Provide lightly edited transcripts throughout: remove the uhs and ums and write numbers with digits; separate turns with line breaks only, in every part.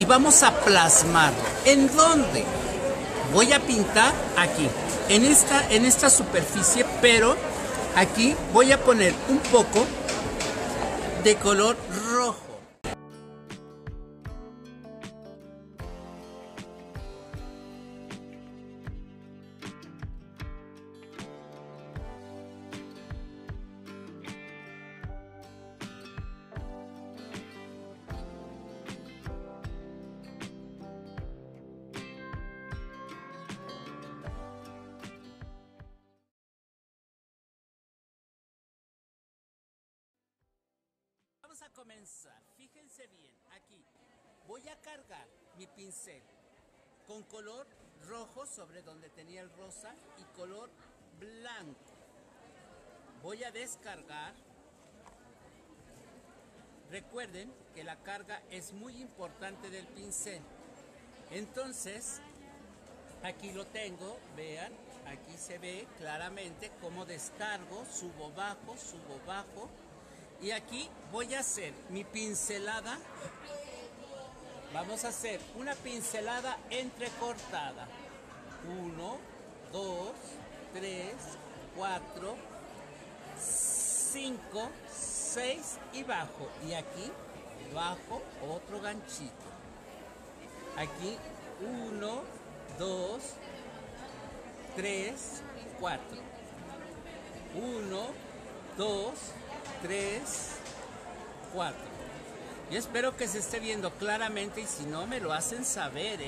y vamos a plasmarlo. ¿En dónde? Voy a pintar aquí, en esta superficie, pero aquí voy a poner un poco de color rojo. Vamos a comenzar, fíjense bien, aquí voy a cargar mi pincel con color rojo sobre donde tenía el rosa y color blanco. Voy a descargar. Recuerden que la carga es muy importante del pincel. Entonces, aquí lo tengo, vean, aquí se ve claramente cómo descargo, subo bajo. Y aquí voy a hacer mi pincelada. Vamos a hacer una pincelada entrecortada. 1, 2, 3, 4, 5, 6 y bajo. Y aquí bajo otro ganchito. Aquí 1, 2, 3, 4. 1, 2, 3, 4. Yo espero que se esté viendo claramente y si no me lo hacen saber,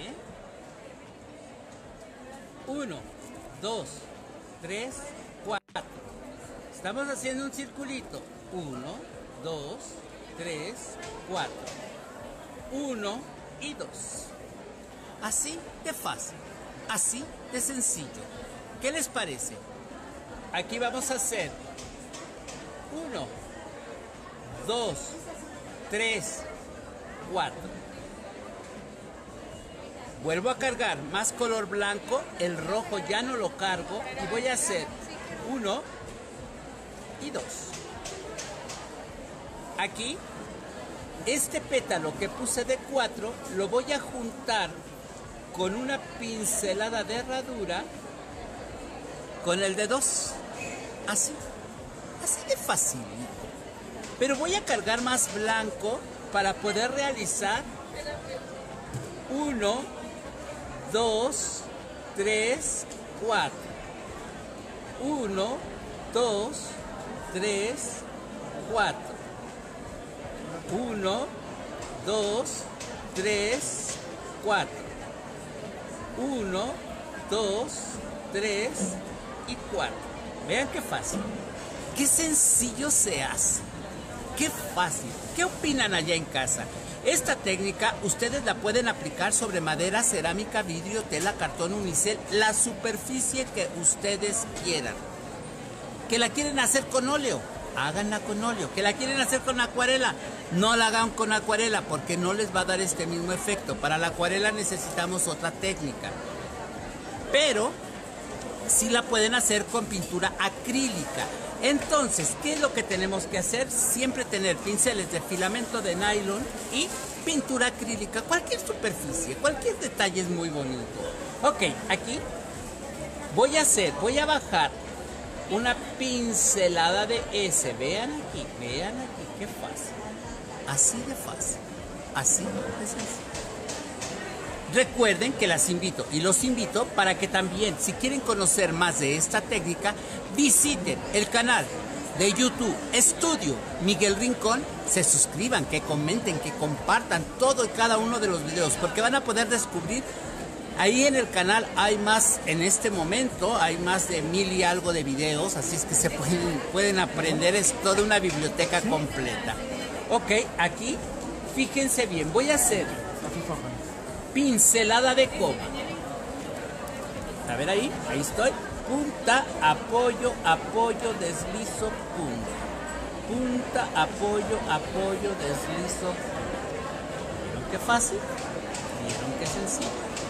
1, 2, 3, 4. Estamos haciendo un circulito. 1, 2, 3, 4. 1 y 2. Así de fácil, así de sencillo. ¿Qué les parece? Aquí vamos a hacer 1, 2, 3, 4. Vuelvo a cargar más color blanco, el rojo ya no lo cargo y voy a hacer 1 y 2. Aquí, este pétalo que puse de 4 lo voy a juntar con una pincelada de herradura con el de 2. Así de fácil. Pero voy a cargar más blanco para poder realizar 1, 2, 3, 4. 1, 2, 3, 4. 1, 2, 3, 4. 1, 2, 3 y 4. Vean qué fácil. Qué sencillo se hace. Qué fácil. ¿Qué opinan allá en casa? Esta técnica ustedes la pueden aplicar sobre madera, cerámica, vidrio, tela, cartón, unicel, la superficie que ustedes quieran. Que la quieren hacer con óleo, háganla con óleo. Que la quieren hacer con acuarela, no la hagan con acuarela porque no les va a dar este mismo efecto. Para la acuarela necesitamos otra técnica. Pero sí la pueden hacer con pintura acrílica. Entonces, ¿qué es lo que tenemos que hacer? Siempre tener pinceles de filamento de nylon y pintura acrílica. Cualquier superficie, cualquier detalle es muy bonito. Ok, aquí voy a bajar una pincelada de ese. Vean aquí, qué fácil. Así de fácil, así de sencillo. Recuerden que los invito para que también, si quieren conocer más de esta técnica, visiten el canal de YouTube Estudio Miguel Rincón, se suscriban, que comenten, que compartan todo y cada uno de los videos, porque van a poder descubrir, ahí en el canal hay más, en este momento, hay más de 1000 y algo de videos, así es que se pueden aprender, es toda una biblioteca completa. Ok, aquí, fíjense bien, voy a hacer pincelada de coba. A ver ahí estoy. Punta, apoyo, deslizo, punta. Punta, apoyo, deslizo. ¿Vieron qué fácil? ¿Vieron qué sencillo?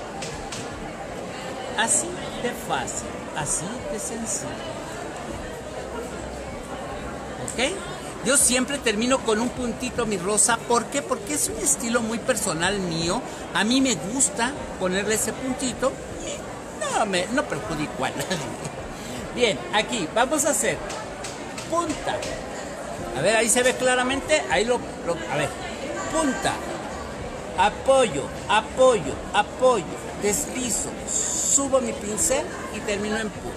Así de fácil, así de sencillo. ¿Ok? Yo siempre termino con un puntito mi rosa. ¿Por qué? Porque es un estilo muy personal mío. A mí me gusta ponerle ese puntito y no perjudico a nadie. Bien, aquí vamos a hacer punta. A ver, ahí se ve claramente. Ahí a ver, punta, apoyo, apoyo, apoyo, deslizo, subo mi pincel y termino en punta.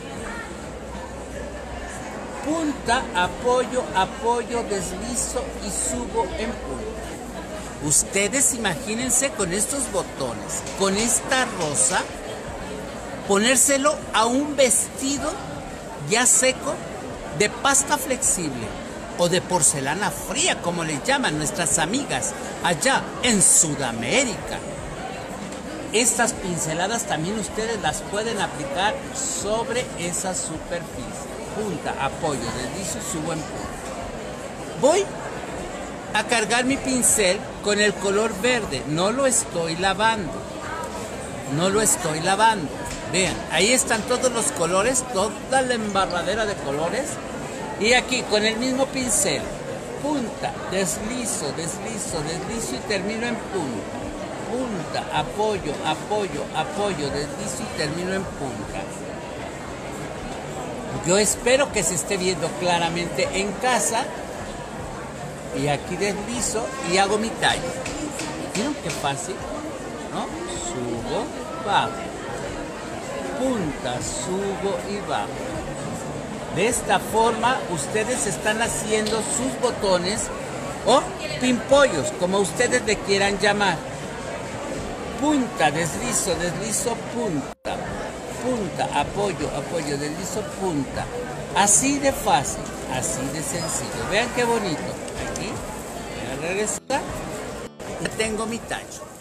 Punta, apoyo, apoyo, deslizo y subo en punta. Ustedes imagínense con estos botones, con esta rosa, ponérselo a un vestido ya seco de pasta flexible o de porcelana fría, como le llaman nuestras amigas allá en Sudamérica. Estas pinceladas también ustedes las pueden aplicar sobre esa superficie. Punta, apoyo, deslizo, subo en punta. Voy a cargar mi pincel con el color verde. No lo estoy lavando. No lo estoy lavando. Vean, ahí están todos los colores, toda la embarradera de colores. Y aquí con el mismo pincel, punta, deslizo, deslizo, deslizo y termino en punta. Punta, apoyo, apoyo, apoyo, deslizo y termino en punta. Yo espero que se esté viendo claramente en casa. Y aquí deslizo y hago mi tallo. ¿Vieron qué fácil? ¿No? Subo, bajo. Punta, subo y bajo. De esta forma ustedes están haciendo sus botones o pimpollos, como ustedes le quieran llamar. Punta, deslizo, deslizo, punta. Punta, apoyo, apoyo, deslizo, punta. Así de fácil, así de sencillo. Vean qué bonito. Aquí, voy a regresar. Ya tengo mi tallo.